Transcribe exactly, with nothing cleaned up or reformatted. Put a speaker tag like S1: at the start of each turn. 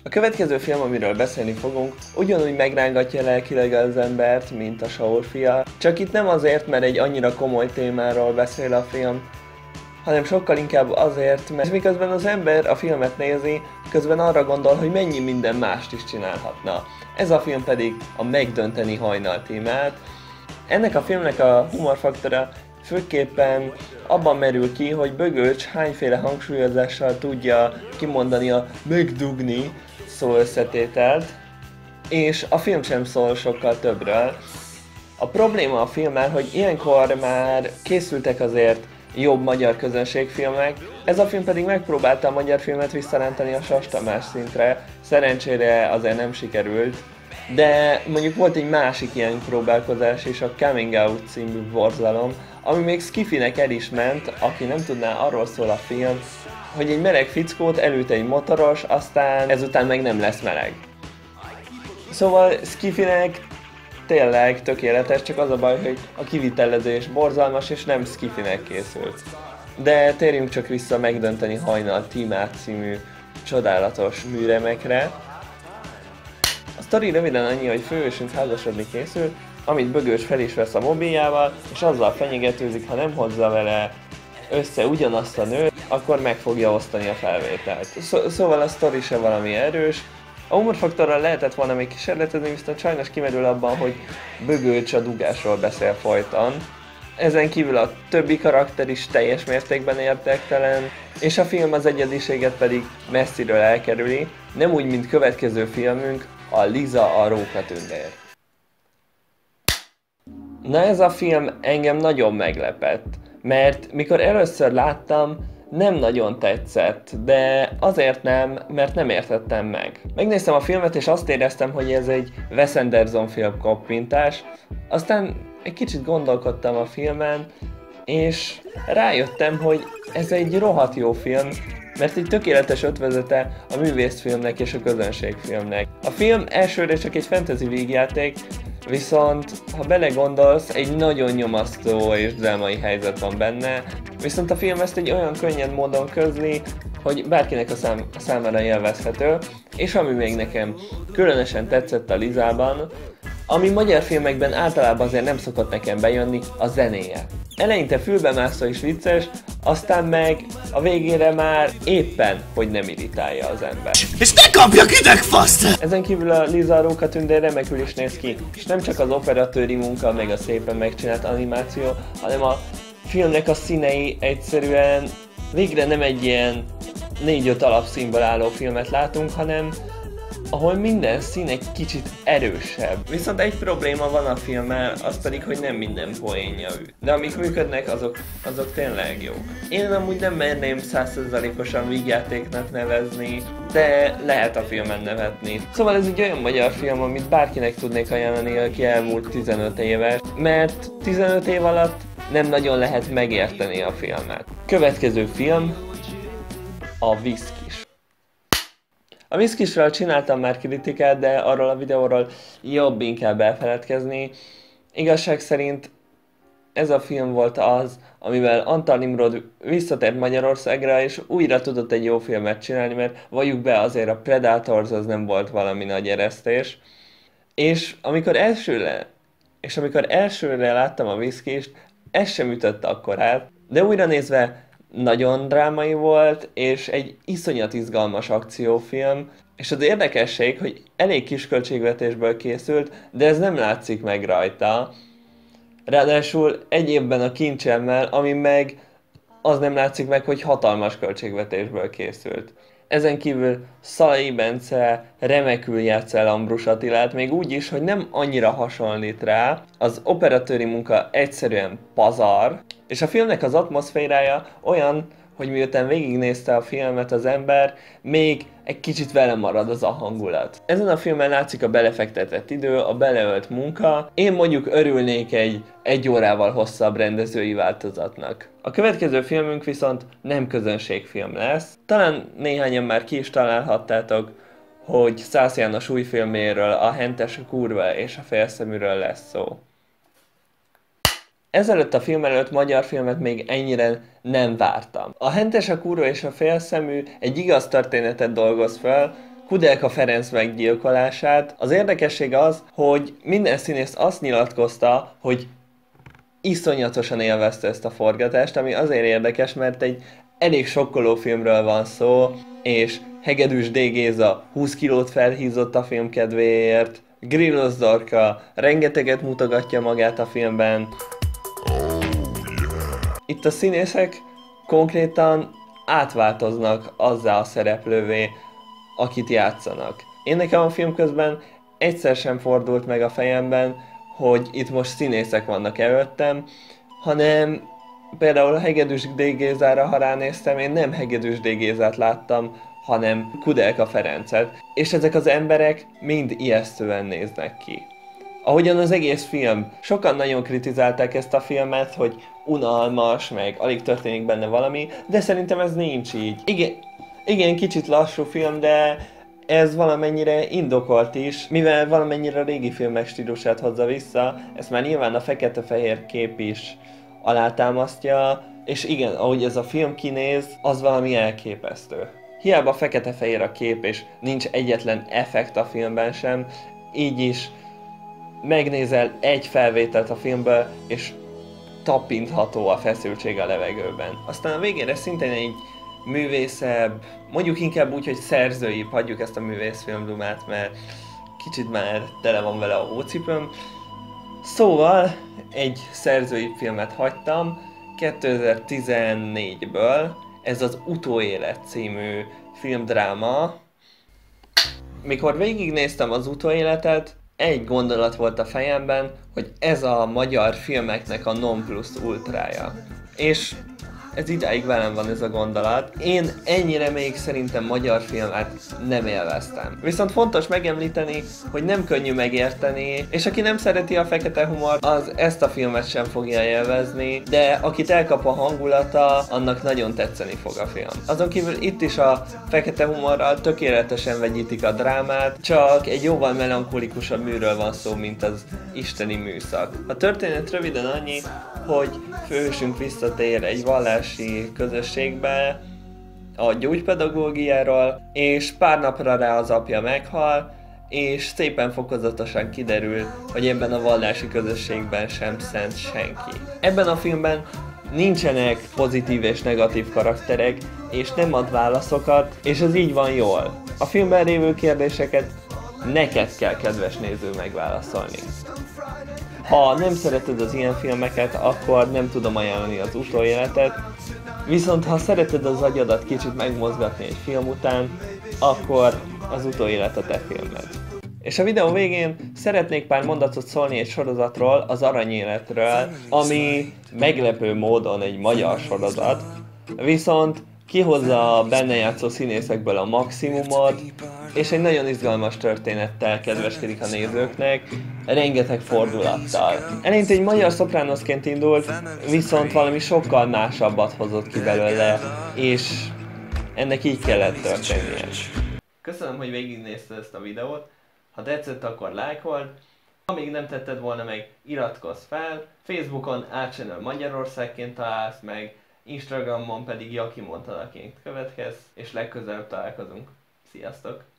S1: A következő film, amiről beszélni fogunk, ugyanúgy megrángatja lelkileg az embert, mint a Saul fia, csak itt nem azért, mert egy annyira komoly témáról beszél a film, hanem sokkal inkább azért, mert miközben az ember a filmet nézi, közben arra gondol, hogy mennyi minden mást is csinálhatna. Ez a film pedig a Megdönteni hajnal témát. Ennek a filmnek a humorfaktora főképpen abban merül ki, hogy Bögöcs hányféle hangsúlyozással tudja kimondani a megdugni szó összetételt, és a film sem szól sokkal többről. A probléma a filmmel, hogy ilyenkor már készültek azért jobb magyar közönségfilmek, ez a film pedig megpróbálta a magyar filmet visszarántani a Sas Tamás szintre, szerencsére azért nem sikerült, de mondjuk volt egy másik ilyen próbálkozás is, a Coming Out című borzalom, ami még Skifinek el is ment, aki nem tudná, arról szól a film, hogy egy meleg fickót elüt egy motoros, aztán ezután meg nem lesz meleg. Szóval Skifinek tényleg tökéletes, csak az a baj, hogy a kivitelezés borzalmas és nem Skifinek készült. De térjünk csak vissza Megdönteni hajnal témát című csodálatos műremekre. A sztori röviden annyi, hogy főhősünk házasodni készül, amit Bögöcs fel is vesz a mobiljával, és azzal fenyegetőzik, ha nem hozza vele össze ugyanazt a nőt, akkor meg fogja osztani a felvételt. Szó szóval a sztori se valami erős. A humorfaktorral lehetett volna még kísérletezni, viszont sajnos kimerül abban, hogy Bögöcs a dugásról beszél folyton. Ezen kívül a többi karakter is teljes mértékben érdektelen, és a film az egyediséget pedig messziről elkerüli, nem úgy, mint következő filmünk, a Liza a rókatündér. Na ez a film engem nagyon meglepett, mert mikor először láttam, nem nagyon tetszett, de azért nem, mert nem értettem meg. Megnéztem a filmet és azt éreztem, hogy ez egy Wes Anderson film koppintás, aztán egy kicsit gondolkodtam a filmen, és rájöttem, hogy ez egy rohadt jó film, mert egy tökéletes ötvözete a művészfilmnek és a közönségfilmnek. A film elsőre csak egy fantasy vígjáték, viszont ha belegondolsz, egy nagyon nyomasztó és drámai helyzet van benne, viszont a film ezt egy olyan könnyed módon közli, hogy bárkinek a, szám, a számára élvezhető, és ami még nekem különösen tetszett a Lizában, ami magyar filmekben általában azért nem szokott nekem bejönni, a zenéje. Eleinte fülbemászó és vicces, aztán meg a végére már éppen, hogy nem irritálja az ember.
S2: És ne kapjak idegfaszt!
S1: Ezen kívül a Liza a rókatündér remekül is néz ki, és nem csak az operatőri munka, meg a szépen megcsinált animáció, hanem a filmnek a színei egyszerűen végre nem egy ilyen négy-öt alapszínből álló filmet látunk, hanem ahol minden szín egy kicsit erősebb. Viszont egy probléma van a filmmel, az pedig, hogy nem minden poénja üt. De amik működnek, azok, azok tényleg jók. Én amúgy nem merném száz százalékosan vígjátéknak nevezni, de lehet a filmen nevetni. Szóval ez egy olyan magyar film, amit bárkinek tudnék ajánlani, aki elmúlt tizenöt éves, mert tizenöt év alatt nem nagyon lehet megérteni a filmet. Következő film a Viszkis. A Viszkisről csináltam már kritikát, de arról a videóról jobb inkább elfeledkezni. Igazság szerint ez a film volt az, amivel Antal Nimrod visszatért Magyarországra, és újra tudott egy jó filmet csinálni, mert valljuk be, azért a Predators az nem volt valami nagy eresztés. És amikor elsőre, és amikor elsőre láttam a Viszkist, ez sem ütött akkor át, de újra nézve nagyon drámai volt, és egy iszonyat izgalmas akciófilm, és az érdekesség, hogy elég kis költségvetésből készült, de ez nem látszik meg rajta. Ráadásul egy évben a kincsemmel, ami meg az nem látszik meg, hogy hatalmas költségvetésből készült. Ezen kívül Szalai Bence remekül játssza el Ambrus Attilát, még úgy is, hogy nem annyira hasonlít rá, az operatőri munka egyszerűen pazar, és a filmnek az atmoszférája olyan, hogy miután végignézte a filmet az ember, még egy kicsit vele marad az a hangulat. Ezen a filmen látszik a belefektetett idő, a beleölt munka. Én mondjuk örülnék egy egy órával hosszabb rendezői változatnak. A következő filmünk viszont nem közönségfilm lesz. Talán néhányan már ki is találhattátok, hogy Szász János új filméről, a Hentes, a kurva és a félszeműről lesz szó. Ezelőtt a film előtt magyar filmet még ennyire nem vártam. A Hentes, a kurva és a félszemű egy igaz történetet dolgoz fel, Kudelka Ferenc meggyilkolását. Az érdekessége az, hogy minden színész azt nyilatkozta, hogy iszonyatosan élvezte ezt a forgatást, ami azért érdekes, mert egy elég sokkoló filmről van szó, és Hegedűs D. Géza húsz kilót felhízott a film kedvéért, Grillos Dorka rengeteget mutogatja magát a filmben. Itt a színészek konkrétan átváltoznak azzá a szereplővé, akit játszanak. Én nekem a film közben egyszer sem fordult meg a fejemben, hogy itt most színészek vannak előttem, hanem például a Hegedűs D. Gézára, ha ránéztem, én nem Hegedűs D. Gézát láttam, hanem Kudelka Ferencet, és ezek az emberek mind ijesztően néznek ki. Ahogyan az egész film, sokan nagyon kritizálták ezt a filmet, hogy unalmas, meg alig történik benne valami, de szerintem ez nincs így. Igen, igen, kicsit lassú film, de ez valamennyire indokolt is, mivel valamennyire a régi filmek stílusát hozza vissza, ezt már nyilván a fekete-fehér kép is alátámasztja, és igen, ahogy ez a film kinéz, az valami elképesztő. Hiába fekete-fehér a kép, és nincs egyetlen effekt a filmben sem, így is megnézel egy felvételt a filmből, és tapintható a feszültség a levegőben. Aztán a végére szintén egy művészebb, mondjuk inkább úgy, hogy szerzőibb, hagyjuk ezt a művészfilmdumát, mert kicsit már tele van vele a hócipőm. Szóval egy szerzői filmet hagytam kétezer-tizennégyből, ez az Utóélet című filmdráma. Mikor végignéztem az Utóéletet, egy gondolat volt a fejemben, hogy ez a magyar filmeknek a non plus ultrája. És ez idáig velem van ez a gondolat. Én ennyire még szerintem magyar filmet nem élveztem. Viszont fontos megemlíteni, hogy nem könnyű megérteni, és aki nem szereti a fekete humort, az ezt a filmet sem fogja élvezni, de akit elkap a hangulata, annak nagyon tetszeni fog a film. Azon kívül itt is a fekete humorral tökéletesen vegyítik a drámát, csak egy jóval melankolikusabb műről van szó, mint az isteni műszak. A történet röviden annyi, hogy főhősünk visszatér egy vallási közösségbe a gyógypedagógiáról, és pár napra rá az apja meghal, és szépen fokozatosan kiderül, hogy ebben a vallási közösségben sem szent senki. Ebben a filmben nincsenek pozitív és negatív karakterek, és nem ad válaszokat, és ez így van jól. A filmben lévő kérdéseket neked kell, kedves néző, megválaszolni. Ha nem szereted az ilyen filmeket, akkor nem tudom ajánlani az Utóéletet, viszont ha szereted az agyadat kicsit megmozgatni egy film után, akkor az Utóélet a te filmed. És a videó végén szeretnék pár mondatot szólni egy sorozatról, az Aranyéletről, ami meglepő módon egy magyar sorozat, viszont kihozza a benne játszó színészekből a maximumot, és egy nagyon izgalmas történettel kedveskedik a nézőknek, rengeteg fordulattal. Eleinte egy magyar szopránoszként indult, viszont valami sokkal másabbat hozott ki belőle, és ennek így kellett történnie. Köszönöm, hogy végignézted ezt a videót, ha tetszett, akkor lájkold, ha még nem tetted volna meg, iratkozz fel, Facebookon átchannel Magyarországként találsz meg, Instagramon pedig Jaki Montanaként következz, és legközelebb találkozunk. Sziasztok!